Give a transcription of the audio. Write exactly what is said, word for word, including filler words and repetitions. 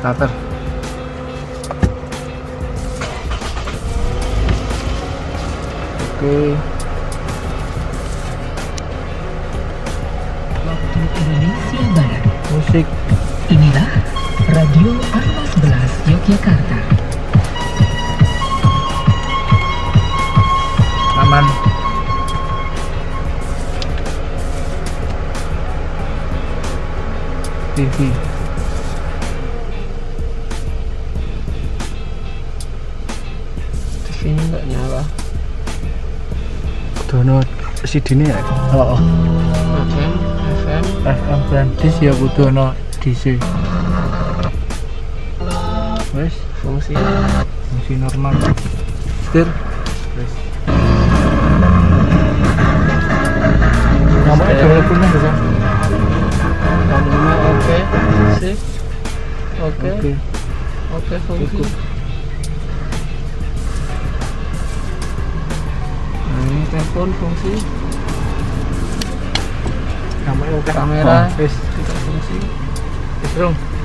starter. Oke. Waktu Indonesia Barat. Musik. Inilah Radio Alamat sebelas Yogyakarta. Aman. T V. T V-nya nggak nyala. Dono C D-nya ya? Oh, oh. F M, F M, F M brandis ya butuhno D C. Wes, fungsi fungsi normal. Setir. Wes. Nomornya berapa punya ya? Nomornya oke, sip. Oke. Oke, oke fungsi. Nah, ini telepon fungsi. Kamera, kamera, wes tidak fungsi. Wes dong.